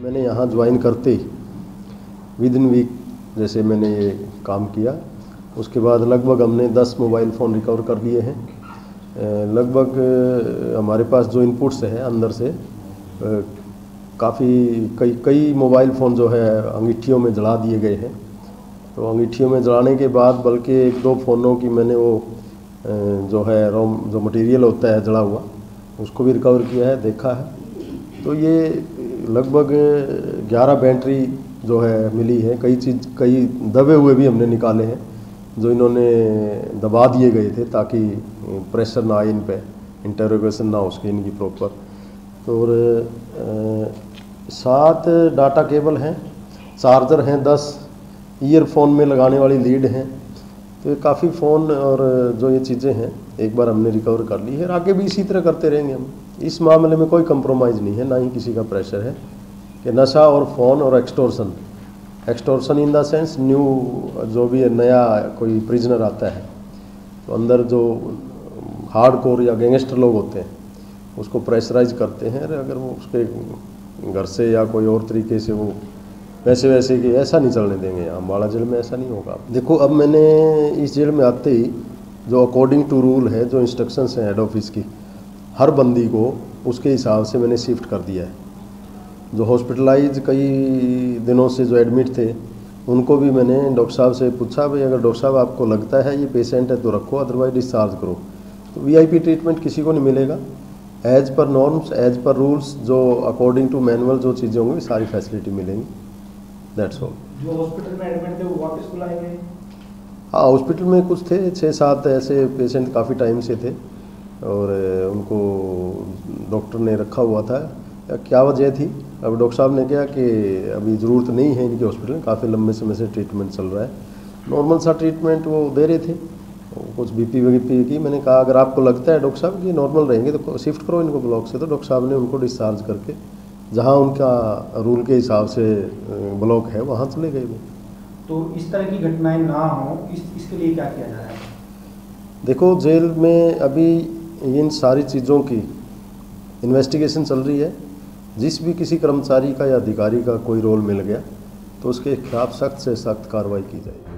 मैंने यहाँ ज्वाइन करते ही विद इन वीक जैसे मैंने ये काम किया, उसके बाद लगभग हमने 10 मोबाइल फ़ोन रिकवर कर लिए हैं। लगभग हमारे पास जो इनपुट्स है अंदर से काफ़ी कई मोबाइल फ़ोन जो है अंगीठियों में जला दिए गए हैं। तो अंगीठियों में जलाने के बाद बल्कि 1-2 फ़ोनों की मैंने वो जो है जो मटेरियल होता है जला हुआ उसको भी रिकवर किया है, देखा है। तो ये लगभग 11 बैटरी जो है मिली है। कई दबे हुए भी हमने निकाले हैं जो इन्होंने दबा दिए गए थे ताकि प्रेशर ना आए इन पे, इंटरोगेशन ना हो उसकी इनकी प्रॉपर। तो 7 डाटा केबल हैं, चार्जर हैं 10, ईयरफोन में लगाने वाली लीड हैं। तो ये काफ़ी फ़ोन और जो ये चीज़ें हैं एक बार हमने रिकवर कर ली है। आगे भी इसी तरह करते रहेंगे हम। इस मामले में कोई कंप्रोमाइज़ नहीं है, ना ही किसी का प्रेशर है कि नशा और फ़ोन और extortion in the sense new जो भी नया कोई प्रिजनर आता है तो अंदर जो हार्डकोर या गैंगस्टर लोग होते हैं उसको प्रेशराइज करते हैं। अगर वो उसके घर से या कोई और तरीके से वो वैसे कि ऐसा नहीं चलने देंगे। यहाँ अम्बाड़ा जेल में ऐसा नहीं होगा। देखो, अब मैंने इस जेल में आते ही जो अकॉर्डिंग टू रूल है, जो इंस्ट्रक्शंस हैं हेड ऑफिस की, हर बंदी को उसके हिसाब से मैंने शिफ्ट कर दिया है। जो हॉस्पिटलाइज कई दिनों से जो एडमिट थे उनको भी मैंने डॉक्टर साहब से पूछा, भाई अगर डॉक्टर साहब आपको लगता है ये पेशेंट है तो रखो, अदरवाइज डिस्चार्ज करो। तो वीआईपी ट्रीटमेंट किसी को नहीं मिलेगा। As per norms, as per rules, जो अकॉर्डिंग टू मैनुअल जो चीज़ें होंगी सारी फैसिलिटी मिलेंगी। That's all. जो हॉस्पिटल में एडमिट थे वो वापस बुलाएंगे? हाँ, हॉस्पिटल में कुछ थे 6-7 ऐसे पेशेंट काफ़ी टाइम से थे और उनको डॉक्टर ने रखा हुआ था। क्या वजह थी, अब डॉक्टर साहब ने कहा कि अभी ज़रूरत नहीं है इनके हॉस्पिटल में, काफ़ी लंबे समय से ट्रीटमेंट चल रहा है। नॉर्मल सा ट्रीटमेंट वो दे रहे थे, कुछ बीपी वीपी की। मैंने कहा अगर आपको लगता है डॉक्टर साहब कि नॉर्मल रहेंगे तो शिफ्ट करो इनको ब्लॉक से। तो डॉक्टर साहब ने उनको डिस्चार्ज करके जहाँ उनका रूल के हिसाब से ब्लॉक है वहाँ चले गए वो। तो इस तरह की घटनाएं ना हो इसके लिए क्या किया जा रहा है? देखो, जेल में अभी इन सारी चीज़ों की इन्वेस्टिगेशन चल रही है। जिस भी किसी कर्मचारी का या अधिकारी का कोई रोल मिल गया तो उसके खिलाफ सख्त से सख्त कार्रवाई की जाएगी।